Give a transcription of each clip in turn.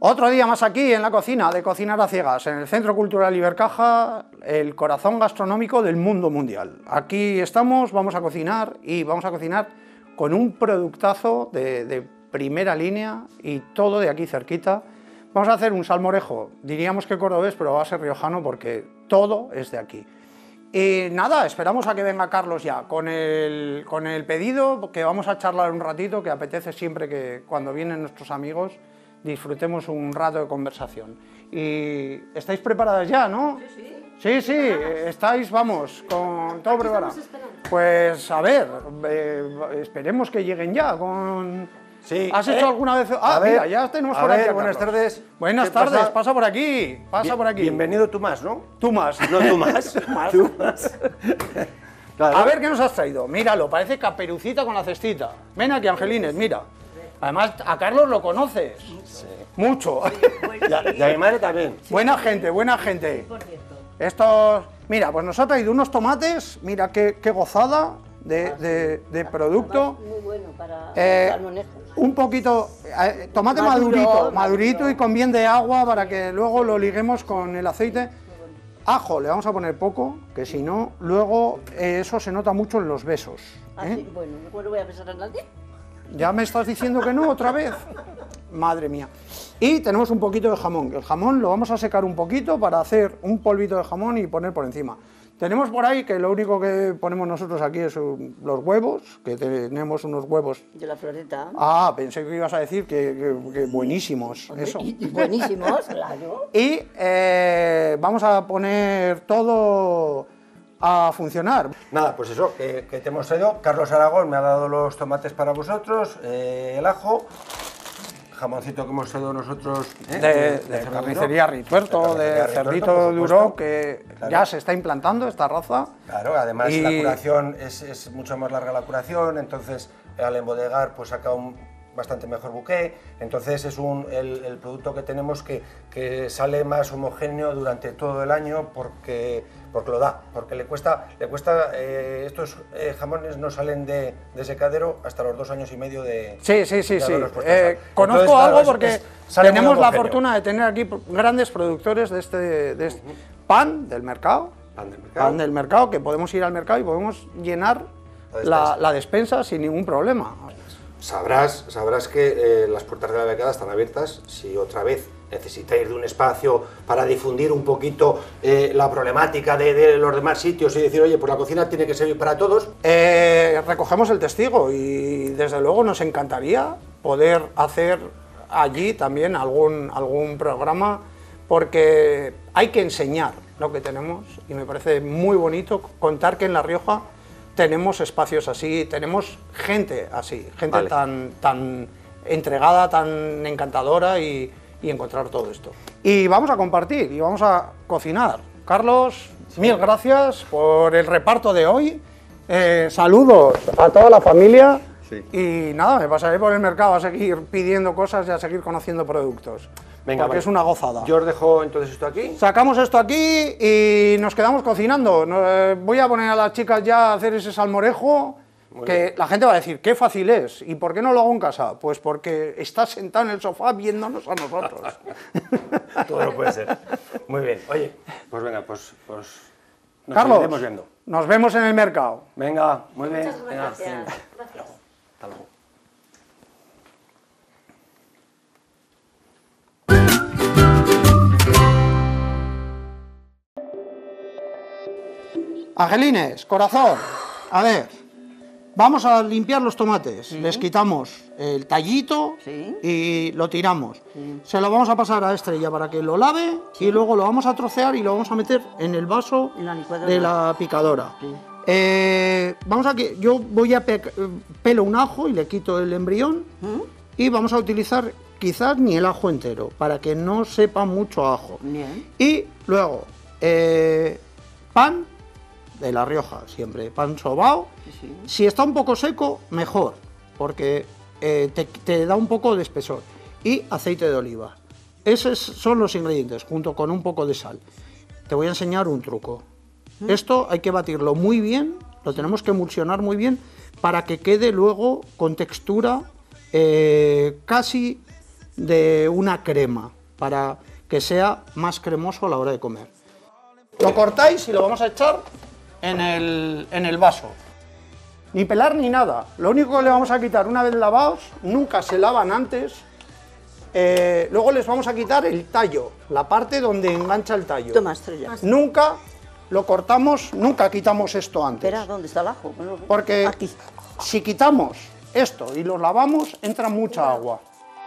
Otro día más aquí en la cocina de Cocinar a Ciegas, en el Centro Cultural Ibercaja, el corazón gastronómico del mundo mundial. Aquí estamos, vamos a cocinar y vamos a cocinar con un productazo de primera línea y todo de aquí cerquita. Vamos a hacer un salmorejo, diríamos que cordobés, pero va a ser riojano porque todo es de aquí. Y nada, esperamos a que venga Carlos ya con el pedido, que vamos a charlar un ratito, que apetece siempre que cuando vienen nuestros amigos disfrutemos un rato de conversación. Y estáis preparadas ya, ¿no? Sí, estáis, vamos, con todo preparado. Pues a ver, esperemos que lleguen ya con... Sí. ¿Has hecho alguna vez? Ah, mira, ya tenemos por aquí. Buenas tardes. Buenas tardes, pasa por aquí. Por aquí. Bienvenido Tomás, ¿no? Tomás. No, Tomás. Tomás. Claro. A ver, ¿qué nos has traído? Míralo, parece Caperucita con la cestita. Ven aquí, Angelines, mira. Además, a Carlos lo conoces. Sí. Mucho. Y a mi madre también. Sí. Buena gente, buena gente. Por cierto. Estos... Mira, pues nos ha traído unos tomates. Mira qué gozada de producto. Muy bueno para salmonejos. Un poquito, tomate madurito y con bien de agua para que luego lo liguemos con el aceite. Ajo, le vamos a poner poco, que si no, luego eso se nota mucho en los besos. Sí, bueno, no voy a besar a nadie. ¿Ya me estás diciendo que no otra vez? Madre mía. Y tenemos un poquito de jamón, que el jamón lo vamos a secar un poquito para hacer un polvito de jamón y poner por encima. Tenemos por ahí que lo único que ponemos nosotros aquí es los huevos, que tenemos unos huevos... De la floreta. Ah, pensé que ibas a decir que buenísimos, eso. Buenísimos, claro. Y vamos a poner todo a funcionar. Nada, pues eso, que te hemos traído. Carlos Aragón me ha dado los tomates para vosotros, el ajo, jamoncito que hemos traído nosotros de carnicería Rituerto, de cerdito duro, que claro, ya se está implantando esta raza. Claro, además la curación es mucho más larga la curación, entonces al embodegar pues saca un bastante mejor buqué, entonces es el producto que tenemos que sale más homogéneo durante todo el año porque lo da, porque le cuesta estos jamones no salen de secadero hasta los 2 años y medio de... Sí. Conozco entonces, algo porque tenemos la fortuna de tener aquí grandes productores de este pan del mercado, que podemos ir al mercado y podemos llenar la despensa sin ningún problema. Sabrás que las puertas de la becada están abiertas si otra vez necesitáis de un espacio para difundir un poquito la problemática de los demás sitios y decir, oye, pues la cocina tiene que servir para todos. Recogemos el testigo y desde luego nos encantaría poder hacer allí también algún programa porque hay que enseñar lo que tenemos y me parece muy bonito contar que en La Rioja tenemos espacios así, tenemos gente así, gente tan entregada, tan encantadora y encontrar todo esto. Y vamos a compartir y vamos a cocinar. Carlos, mil gracias por el reparto de hoy. Saludos a toda la familia. Sí. Y nada, me pasaré por el mercado a seguir pidiendo cosas y a seguir conociendo productos. Venga, porque es una gozada. Yo os dejo entonces esto aquí. Sacamos esto aquí y nos quedamos cocinando. Voy a poner a las chicas ya a hacer ese salmorejo. Que la gente va a decir, qué fácil es, ¿y por qué no lo hago en casa? Pues porque estás sentado en el sofá viéndonos a nosotros. Todo lo puede ser. Muy bien, oye, pues venga, pues nos Carlos, seguiremos viendo. Nos vemos en el mercado. Venga, muy bien. Muchas gracias. Venga. Gracias. Hasta luego. Angelines, corazón, a ver, vamos a limpiar los tomates, les quitamos el tallito y lo tiramos. Se lo vamos a pasar a Estrella para que lo lave y luego lo vamos a trocear y lo vamos a meter en el vaso de la picadora. Vamos a que yo voy a pelo un ajo y le quito el embrión y vamos a utilizar quizás ni el ajo entero para que no sepa mucho a ajo. Bien. Y luego pan de La Rioja, siempre pan sobao. Sí. Si está un poco seco, mejor, porque te da un poco de espesor. Y aceite de oliva. Esos son los ingredientes, junto con un poco de sal. Te voy a enseñar un truco. Esto hay que batirlo muy bien, lo tenemos que emulsionar muy bien, para que quede luego con textura casi de una crema. para que sea más cremoso a la hora de comer. Lo cortáis y lo vamos a echar en el vaso. Ni pelar ni nada. Lo único que le vamos a quitar una vez lavados, nunca se lavan antes. Luego les vamos a quitar el tallo, la parte donde engancha el tallo. Toma, Estrella. Nunca lo cortamos, nunca quitamos esto antes. Espera, ¿dónde está el ajo? Porque aquí, si quitamos esto y lo lavamos, entra mucha agua.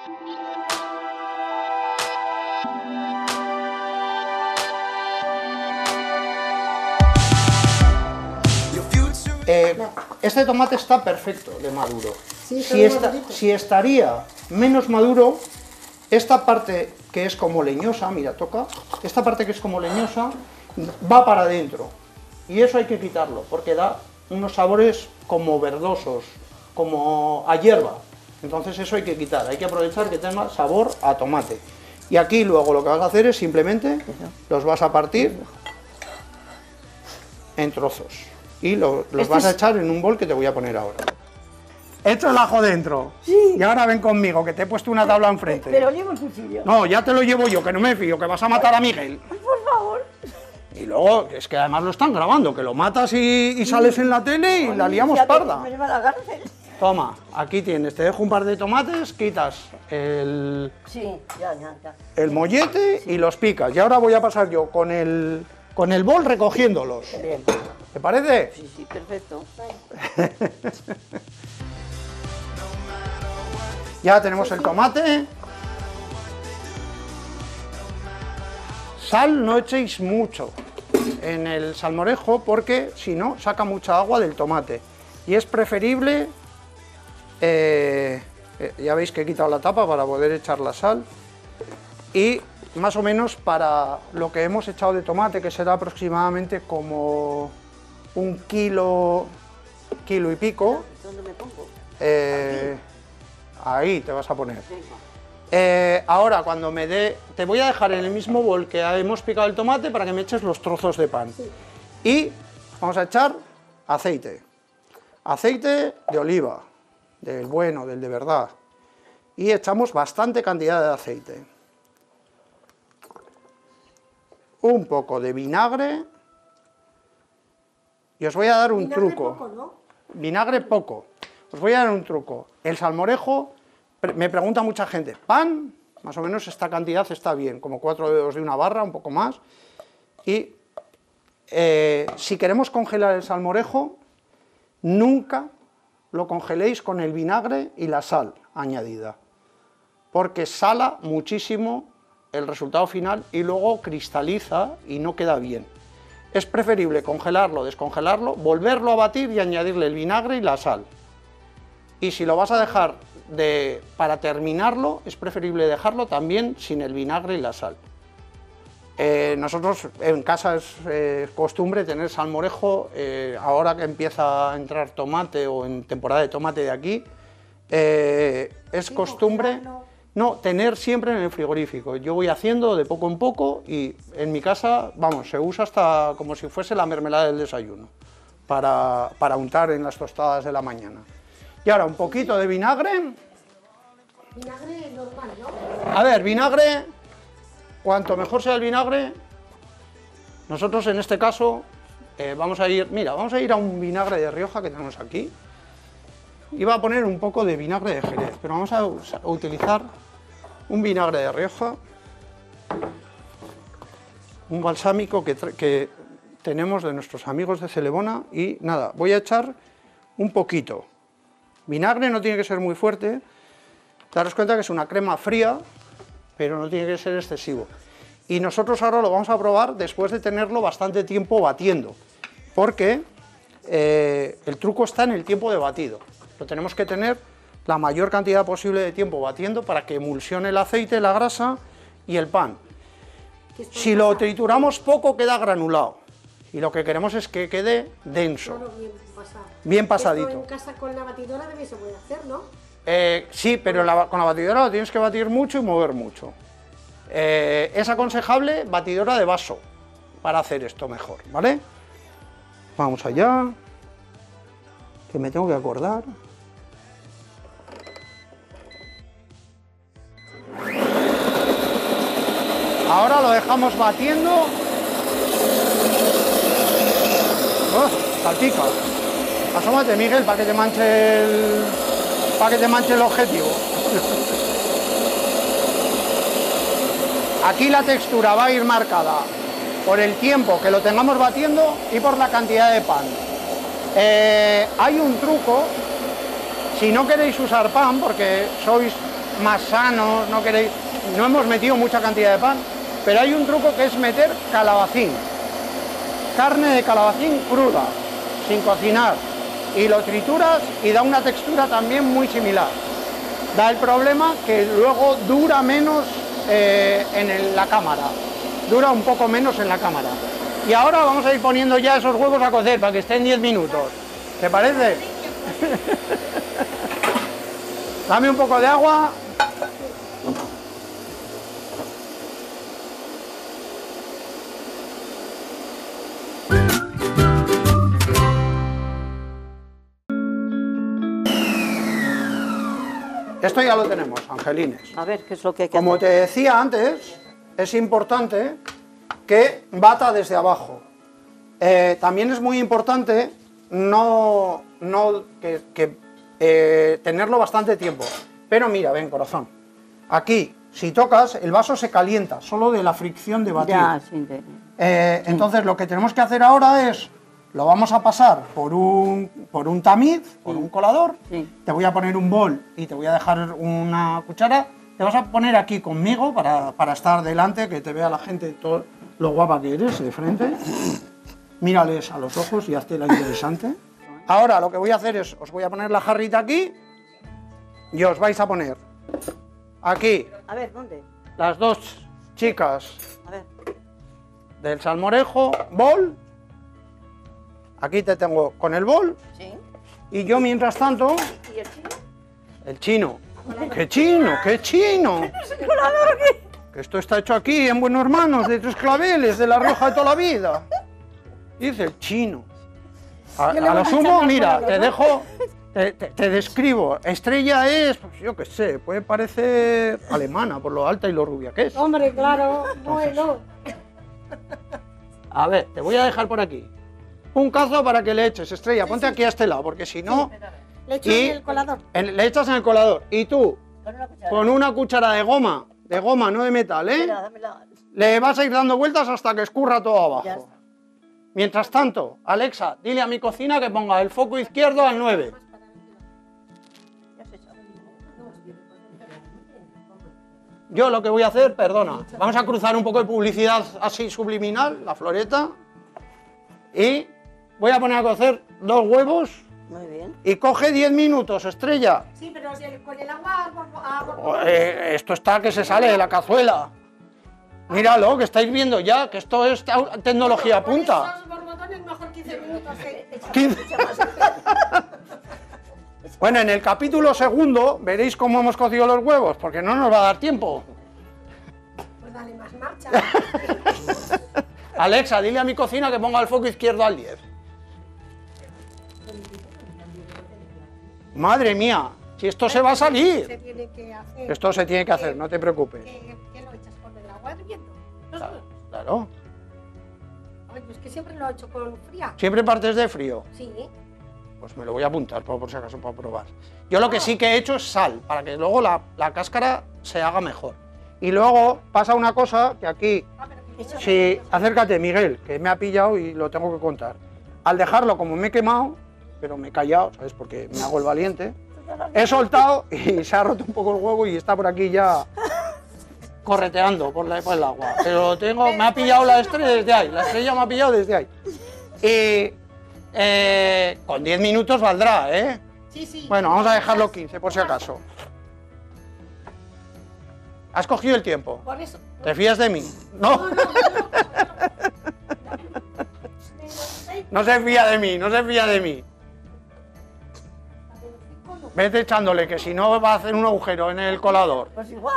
Este tomate está perfecto de maduro. Sí, Si estaría menos maduro, esta parte que es como leñosa, mira, toca, esta parte que es como leñosa va para adentro. Y eso hay que quitarlo, porque da unos sabores como verdosos, como a hierba. Entonces eso hay que quitar, hay que aprovechar que tenga sabor a tomate. Y aquí luego lo que vas a hacer es simplemente los vas a partir en trozos. Y los vas a echar en un bol que te voy a poner ahora. He hecho el ajo dentro. Sí. Y ahora ven conmigo, que te he puesto una tabla enfrente. Pero llevo el cuchillo. No, ya te lo llevo yo, que no me fío, que vas a matar a Miguel. Por favor. Y luego, es que además lo están grabando, que lo matas y sales en la tele y la liamos parda. Me lleva a la cárcel. Toma, aquí tienes, te dejo un par de tomates, quitas el Sí, ya. mollete y los picas. Y ahora voy a pasar yo con el bol recogiéndolos. Bien. ¿Te parece? Sí, perfecto. Ya tenemos el tomate. Sal no echéis mucho en el salmorejo porque si no saca mucha agua del tomate. Y es preferible, ya veis que he quitado la tapa para poder echar la sal. Y más o menos para lo que hemos echado de tomate, que será aproximadamente como 1 kilo y pico. ¿Dónde me pongo? Ahí te vas a poner. Ahora cuando me dé, te voy a dejar en el mismo bol que hemos picado el tomate para que me eches los trozos de pan. Y vamos a echar aceite. Aceite de oliva, del bueno, del de verdad. Y echamos bastante cantidad de aceite. Un poco de vinagre. Y os voy a dar un truco. Poco, ¿no? Vinagre poco. Os voy a dar un truco. El salmorejo, me pregunta mucha gente, pan, más o menos esta cantidad está bien, como 4 dedos de una barra, un poco más. Y si queremos congelar el salmorejo, nunca lo congeléis con el vinagre y la sal añadida, porque sala muchísimo el resultado final y luego cristaliza y no queda bien. Es preferible congelarlo, descongelarlo, volverlo a batir y añadirle el vinagre y la sal. Y si lo vas a dejar para terminarlo, es preferible dejarlo también sin el vinagre y la sal. Nosotros en casa es costumbre tener salmorejo, ahora que empieza a entrar tomate o en temporada de tomate de aquí, es costumbre tener siempre en el frigorífico. Yo voy haciendo de poco en poco y en mi casa, vamos, se usa hasta como si fuese la mermelada del desayuno, para untar en las tostadas de la mañana. Y ahora un poquito de vinagre. Vinagre normal, ¿no? A ver, vinagre, cuanto mejor sea el vinagre, nosotros en este caso vamos a ir a un vinagre de Rioja que tenemos aquí. Iba a poner un poco de vinagre de Jerez, pero vamos a utilizar un vinagre de Rioja, un balsámico que tenemos de nuestros amigos de Celebona y nada, voy a echar un poquito. Vinagre no tiene que ser muy fuerte, daros cuenta que es una crema fría, pero no tiene que ser excesivo. Y nosotros ahora lo vamos a probar después de tenerlo bastante tiempo batiendo, porque el truco está en el tiempo de batido. Lo tenemos que tener la mayor cantidad posible de tiempo batiendo para que emulsione el aceite, la grasa y el pan. Si lo trituramos poco queda granulado y lo que queremos es que quede denso. Claro, bien pasado. Bien pasadito. Esto en casa con la batidora también se puede hacer, ¿no? Sí, pero con la batidora lo tienes que batir mucho y mover mucho. Es aconsejable batidora de vaso para hacer esto mejor, ¿vale? Vamos allá, que me tengo que acordar. Ahora lo dejamos batiendo. Salpica. Asómate, Miguel, para que te manche el objetivo. Aquí la textura va a ir marcada por el tiempo que lo tengamos batiendo y por la cantidad de pan. Hay un truco, si no queréis usar pan, porque sois más sanos, no hemos metido mucha cantidad de pan, pero hay un truco que es meter calabacín, carne de calabacín cruda, sin cocinar, y lo trituras y da una textura también muy similar. Da el problema que luego dura menos en la cámara, dura un poco menos en la cámara. Y ahora vamos a ir poniendo ya esos huevos a cocer para que estén 10 minutos. ¿Te parece? Dame un poco de agua. Esto ya lo tenemos, Angelines. A ver, ¿qué es lo que hay que Como hacer? te decía antes, es importante que bata desde abajo. También es muy importante tenerlo bastante tiempo. Pero mira, ven, corazón. Aquí, si tocas, el vaso se calienta, solo de la fricción de batir. Ya, sí, Entonces, lo que tenemos que hacer ahora es, lo vamos a pasar por un tamiz, por un colador. Sí. Te voy a poner un bol y te voy a dejar una cuchara. Te vas a poner aquí conmigo para estar delante, que te vea la gente todo lo guapa que eres de frente. Mírales a los ojos y hazte la interesante. Ahora lo que voy a hacer es, os voy a poner la jarrita aquí y os vais a poner aquí A ver, ¿dónde? las dos chicas A ver. del salmorejo, bol. Aquí te tengo con el bol Sí. y yo mientras tanto, ¿Y el chino? el chino. ¡Qué chino! ¡Qué chino! ¿Colador qué? Que esto está hecho aquí en Buenos Hermanos, de Tres Claveles, de La Rioja de toda la vida. Dice el chino. A lo sumo, mira, te dejo, te describo. Estrella es, pues, yo qué sé, puede parecer alemana por lo alta y lo rubia que es. Hombre, claro, bueno. A ver, te voy a dejar por aquí. Un cazo para que le eches, Estrella, ponte aquí a este lado, porque si no... Le echo Y en el colador. le echas en el colador. Y tú, Con una cuchara. con una cuchara de goma, no de metal, Espera, dámela. le vas a ir dando vueltas hasta que escurra todo Ya abajo. está. Mientras tanto, Alexa, dile a mi cocina que ponga el foco izquierdo al 9. Ya se echa. Yo lo que voy a hacer, perdona, vamos a cruzar un poco de publicidad así subliminal, la floreta, y voy a poner a cocer 2 huevos Muy bien. y coge 10 minutos, Estrella. Sí, pero con el agua a Esto está que se sale de la cazuela. Míralo, que estáis viendo ya, que esto es tecnología punta. Esos borbotones mejor 15 minutos. 15. Bueno, en el capítulo segundo veréis cómo hemos cocido los huevos, porque no nos va a dar tiempo. Pues dale más marcha. Alexa, dile a mi cocina que ponga el foco izquierdo al 10. Madre mía, si esto se va a Se salir. tiene que hacer. Esto se tiene que hacer, no te preocupes. ¿Qué lo echas con el agua hirviendo? Claro. Ay, pues que siempre lo he hecho con fría. Siempre partes de frío. Sí. Pues me lo voy a apuntar por si acaso para probar. Yo lo que sí que he hecho es sal, para que luego la cáscara se haga mejor. Y luego pasa una cosa que aquí, si acércate Miguel, que me ha pillado y lo tengo que contar. Al dejarlo, como me he quemado, pero me he callado, ¿sabes? Porque me hago el valiente, he soltado y se ha roto un poco el huevo y está por aquí ya correteando por el agua. Pero me ha pillado la estrella desde ahí, la estrella me ha pillado desde ahí. Y con 10 minutos valdrá, ¿eh? Sí, sí. Bueno, vamos a dejarlo 15 por si acaso. ¿Has cogido el tiempo? Por eso. ¿Te fías de mí? No. No se fía de mí, no se fía de mí. Vete echándole, que si no va a hacer un agujero en el colador. Pues igual.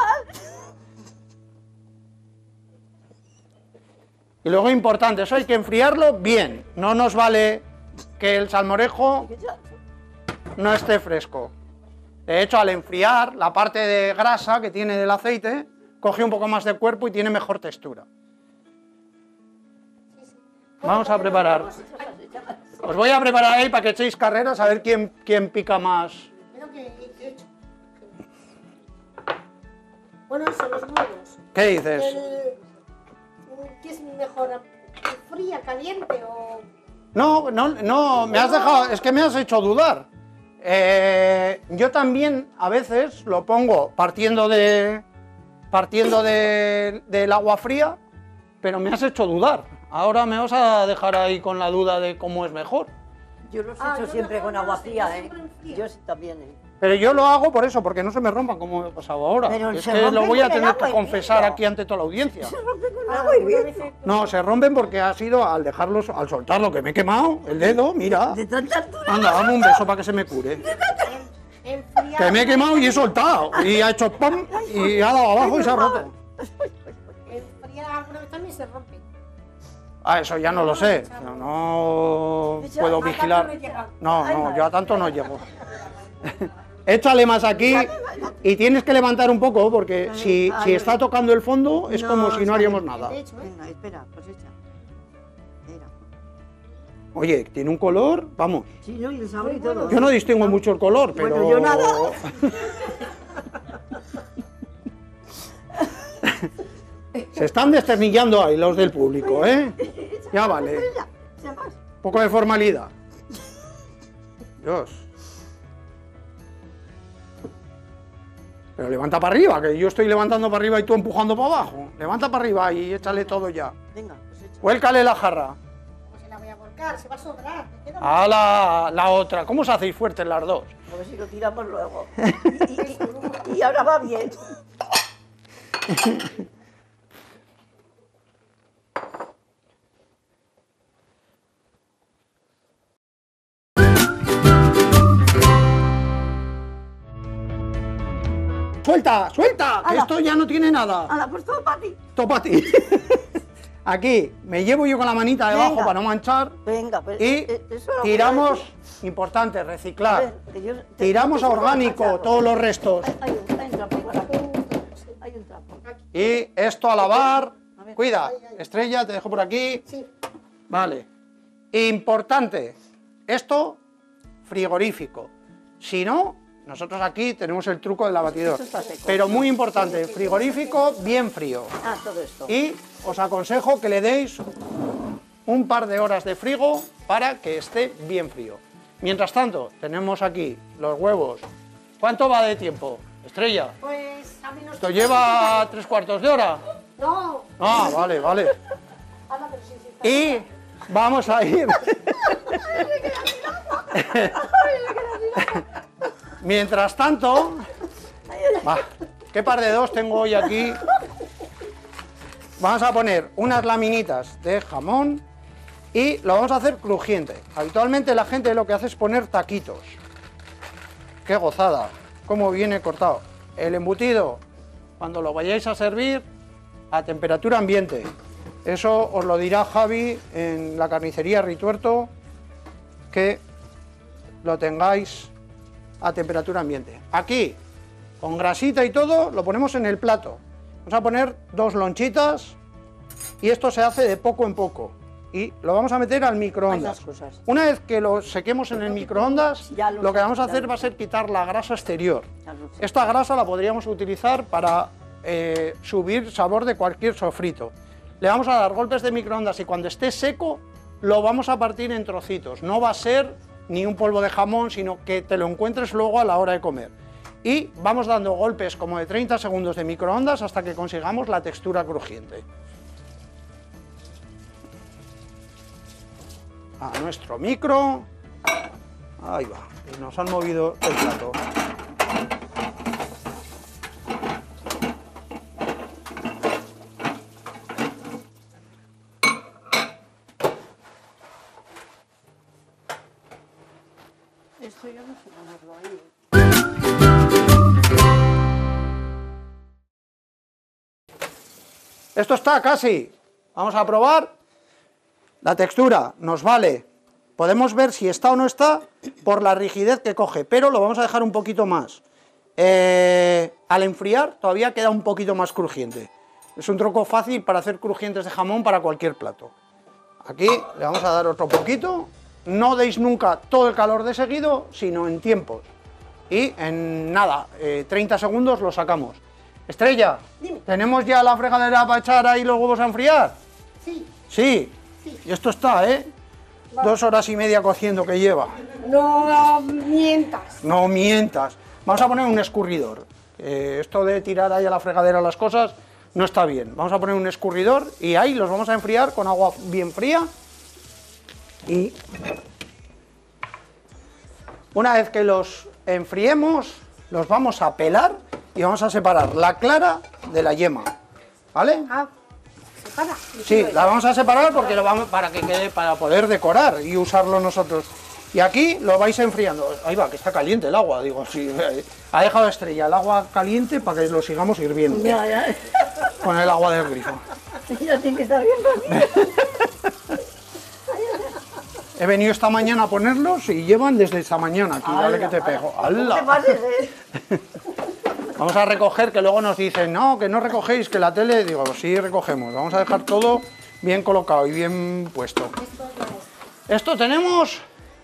Y luego importante, eso hay que enfriarlo bien. No nos vale que el salmorejo no esté fresco. De hecho, al enfriar, la parte de grasa que tiene del aceite coge un poco más de cuerpo y tiene mejor textura. Vamos a preparar. Os voy a preparar ahí para que echéis carreras a ver quién pica más. Mira que he hecho. Bueno, eso, los huevos. ¿Qué dices? ¿Qué es mejor? ¿Fría, caliente o...? No, me has dejado, es que me has hecho dudar. Yo también a veces lo pongo partiendo del agua fría, pero me has hecho dudar. Ahora me vas a dejar ahí con la duda de cómo es mejor. Yo los he Ah, hecho yo siempre mejor con no agua sé, fría, yo ¿eh? siempre en fría. Yo sí también, ¿eh? Pero yo lo hago por eso, porque no se me rompan como me ha pasado ahora. Pero Es se que lo rompen voy a con el tener agua que confesar hirviendo. aquí ante toda la audiencia. Agua hirviendo. No, se rompen porque ha sido al dejarlos, al soltarlo, que me he quemado el dedo, mira. De tanta altura. Anda, dame un beso para que se me cure. Enfriar. Que me he quemado y he soltado. Y ha hecho pam y ha dado abajo y se ha roto. Enfriar alguna vez también se rompe. Ah, eso ya no lo sé. No puedo vigilar. No, yo a tanto no llego. Échale más aquí y tienes que levantar un poco porque si está tocando el fondo es como si no haríamos nada. De hecho, Venga, espera, pues echa. Mira. Oye, tiene un color, vamos. Sí, ¿no? Y el sabor y todo. Yo no distingo mucho el color, pero... Bueno, yo nada. Se están desternillando ahí los del público, ¿eh? Ya vale. Echa más. Un poco de formalidad. Dios. Pero levanta para arriba, que yo estoy levantando para arriba y tú empujando para abajo. Levanta para arriba y échale todo ya. Venga, pues echa. Vuélcale la jarra. pues se la voy a volcar, se va a sobrar. me queda A la otra. ¿Cómo os hacéis fuertes las dos? A ver si lo tiramos luego. Y ahora va bien. ¡Suelta! ¡Suelta! Que Ala. esto ya no tiene nada. Hala, pues todo para ti. Topa a ti. Aquí me llevo yo con la manita debajo Venga. para no manchar. Venga, pues. Y eso lo tiramos, voy importante, a reciclar. ver, que yo- Tiramos a te- orgánico todos los restos. Hay un trapo igual aquí. Hay un trapo. Y esto a lavar. A ver. Cuida, Estrella, te dejo por aquí. Sí. Vale. Importante, esto frigorífico. Si no, nosotros aquí tenemos el truco del abatidor. Esto está seco. Pero muy importante, frigorífico bien frío. Ah, todo esto. Y os aconsejo que le deis un par de horas de frigo para que esté bien frío. Mientras tanto, tenemos aquí los huevos. ¿Cuánto va de tiempo, Estrella? Pues a menos... ¿Esto lleva 3/4 de hora? No. Ah, vale, vale. Anda, pero sí, sí. Y vamos a ir... Mientras tanto... Va, ¿qué par de dos tengo hoy aquí? Vamos a poner unas laminitas de jamón y lo vamos a hacer crujiente. Habitualmente la gente lo que hace es poner taquitos. ¡Qué gozada! Cómo viene cortado. El embutido, cuando lo vayáis a servir, a temperatura ambiente. Eso os lo dirá Javi en la carnicería Rituerto, que lo tengáis a temperatura ambiente. Aquí, con grasita y todo, lo ponemos en el plato. Vamos a poner 2 lonchitas y esto se hace de poco en poco. Y lo vamos a meter al microondas. Hay más cosas. Una vez que lo sequemos en el microondas, Ya lo lo que sé, vamos a ya hacer lo va a ser quitar la grasa exterior. Ya lo sé. Esta grasa la podríamos utilizar para subir sabor de cualquier sofrito. Le vamos a dar golpes de microondas y cuando esté seco lo vamos a partir en trocitos. No va a ser ni un polvo de jamón, sino que te lo encuentres luego a la hora de comer. Y vamos dando golpes como de 30 segundos de microondas hasta que consigamos la textura crujiente. A nuestro micro. Ahí va. Y nos han movido el plato. Esto yo no sé ponerlo ahí. Esto está casi. Vamos a probar. La textura nos vale. Podemos ver si está o no está por la rigidez que coge, pero lo vamos a dejar un poquito más. al enfriar todavía queda un poquito más crujiente. Es un truco fácil para hacer crujientes de jamón para cualquier plato. Aquí le vamos a dar otro poquito. No deis nunca todo el calor de seguido, sino en tiempos. Y en nada, 30 segundos lo sacamos. Estrella, Dime. ¿tenemos ya la fregadera para echar ahí los huevos a enfriar? Sí. Sí. Y esto está, 2 horas y media cociendo que lleva. No mientas. No mientas. Vamos a poner un escurridor. Esto de tirar ahí a la fregadera las cosas no está bien. Vamos a poner un escurridor y ahí los vamos a enfriar con agua bien fría. Y una vez que los enfriemos, los vamos a pelar y vamos a separar la clara de la yema. ¿Vale? Ah, separa. Sí, la vamos a separar porque lo vamos para que quede, para poder decorar y usarlo nosotros. Y aquí lo vais enfriando. Ahí va, que está caliente el agua, digo, sí. Ha dejado Estrella el agua caliente para que lo sigamos hirviendo. Ya. Con el agua del grifo. Ya tiene que estar bien conmigo. He venido esta mañana a ponerlos y llevan desde esta mañana aquí, dale que te pego. No te ¡Hala! pases, Vamos a recoger, que luego nos dicen, no, que no recogéis, que la tele... Digo, sí recogemos, vamos a dejar todo bien colocado y bien puesto. Esto tenemos...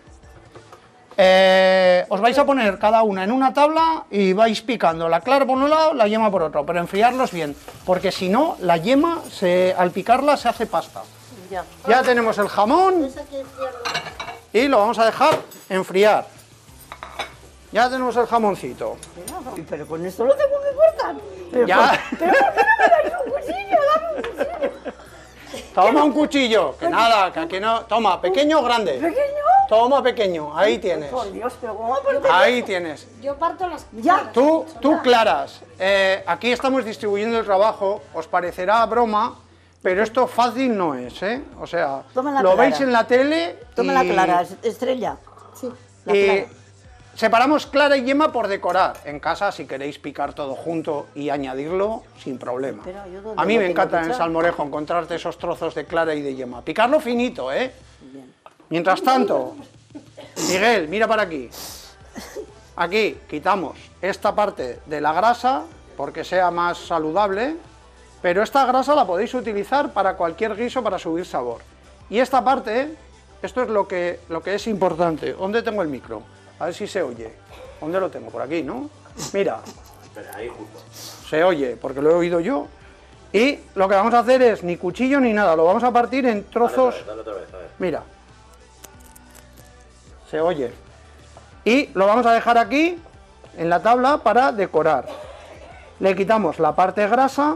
os vais a poner cada una en una tabla y vais picando la clara por un lado, la yema por otro, pero enfriarlos bien, porque si no, la yema, al picarla, se hace pasta. Ya. Ya tenemos el jamón y lo vamos a dejar enfriar. Ya tenemos el jamoncito. Pero con esto lo tengo que cortar. Pero, Ya. pero ¿por qué no me dais un cuchillo? Dame un cuchillo. Toma un cuchillo, que nada, que aquí no... Toma, pequeño o grande. ¿Pequeño? Toma pequeño, ahí tienes. Por Dios, pero ¿cómo aparte? Ahí tienes. Yo parto las Ya. Tú claras, aquí estamos distribuyendo el trabajo, os parecerá broma, pero esto fácil no es, O sea, Toma la lo clara. veis en la tele Toma la clara, Estrella. Sí. La y clara. separamos clara y yema por decorar. En casa, si queréis picar todo junto y añadirlo, sin problema. Pero yo ¿dónde A mí lo me tengo encanta que en el echar? salmorejo encontrarte esos trozos de clara y de yema. Picarlo finito, Bien. Mientras tanto, Miguel, mira para aquí. Aquí quitamos esta parte de la grasa porque sea más saludable, pero esta grasa la podéis utilizar para cualquier guiso para subir sabor. Y esta parte, esto es lo que es importante. ¿Dónde tengo el micro? A ver si se oye. ¿Dónde lo tengo? Por aquí, ¿no? Mira. Ahí justo. Se oye, porque lo he oído yo. Y lo que vamos a hacer es ni cuchillo ni nada, lo vamos a partir en trozos. Dale otra vez, a ver. Mira. Se oye. Y lo vamos a dejar aquí, en la tabla, para decorar. Le quitamos la parte grasa.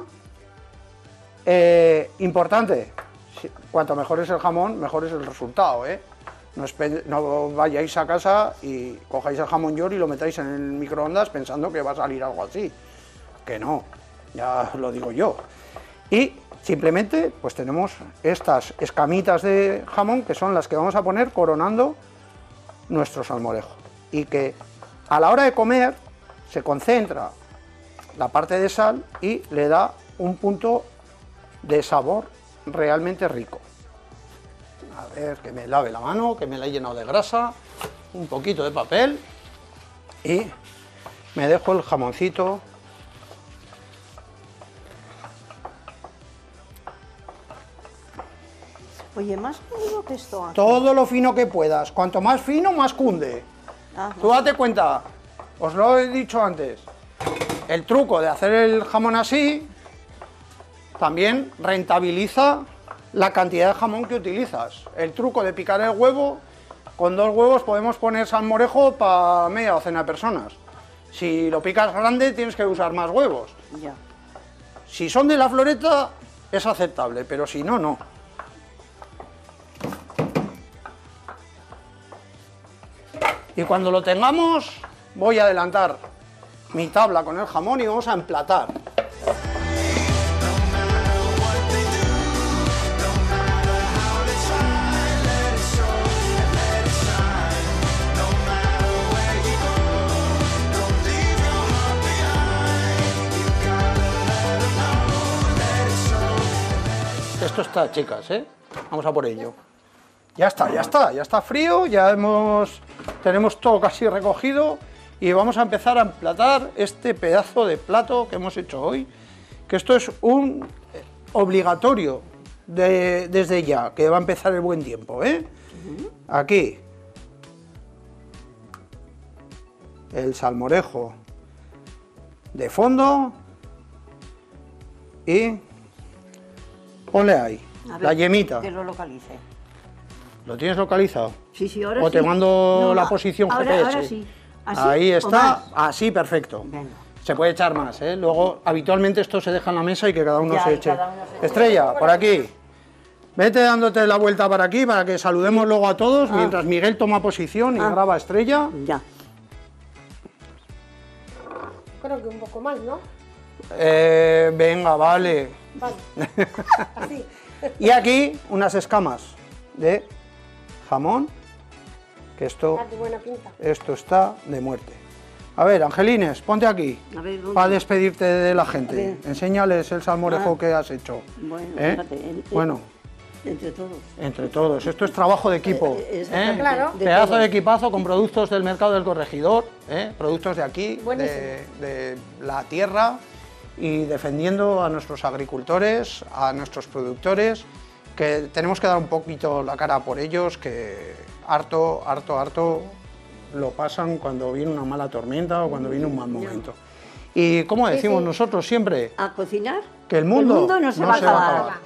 Importante, cuanto mejor es el jamón, mejor es el resultado, No vayáis a casa y cojáis el jamón york y lo metáis en el microondas pensando que va a salir algo así. Que no, ya lo digo yo. Y simplemente pues tenemos estas escamitas de jamón que son las que vamos a poner coronando nuestro salmorejo. Y que a la hora de comer se concentra la parte de sal y le da un punto de sabor realmente rico. A ver, que me lave la mano, que me la he llenado de grasa, un poquito de papel y me dejo el jamoncito. Oye, más fino que esto. Ángel. Todo lo fino que puedas, cuanto más fino, más cunde. Ah, Tú date cuenta, os lo he dicho antes, el truco de hacer el jamón así también rentabiliza la cantidad de jamón que utilizas. El truco de picar el huevo, con 2 huevos podemos poner salmorejo para media docena de personas. Si lo picas grande tienes que usar más huevos. ya. Si son de la floreta es aceptable, pero si no, no. Y cuando lo tengamos voy a adelantar mi tabla con el jamón y vamos a emplatar. Esto está, chicas, Vamos a por ello. Ya está frío, tenemos todo casi recogido y vamos a empezar a emplatar este pedazo de plato que hemos hecho hoy, que esto es un obligatorio desde ya, que va a empezar el buen tiempo, ¿eh? Aquí el salmorejo de fondo y ponle ahí A ver, la yemita. Que lo localice. ¿Lo tienes localizado? Sí, sí, ahora ¿O sí. te mando No, la posición ahora, GPS? Ahora sí. ¿Así Ahí o está, más? así perfecto. Venga. Se puede echar más, ¿eh? Luego, habitualmente esto se deja en la mesa y que cada uno Ya, se y eche. cada uno se eche. Estrella, por aquí. Vete dándote la vuelta para aquí para que saludemos luego a todos mientras Miguel toma posición y graba a Estrella. Ya. Creo que un poco más, ¿no? Venga, vale. Vale. Así. Y aquí unas escamas de jamón, que esto Ah, qué buena pinta. está de muerte. A ver, Angelines, ponte aquí A ver, ¿dónde? para despedirte de la gente. ver. Enséñales el salmorejo que has hecho. Bueno, ¿Eh? fíjate, Bueno, entre todos. entre todos. Esto es trabajo de equipo. Exactamente, Claro. Pedazo todos. de equipazo con productos del mercado del Corregidor, productos de aquí, Buenísimo. de la tierra, y defendiendo a nuestros agricultores, a nuestros productores, que tenemos que dar un poquito la cara por ellos, que harto lo pasan cuando viene una mala tormenta o cuando viene un mal momento. Y como decimos nosotros siempre, A cocinar. que el mundo no se va a acabar.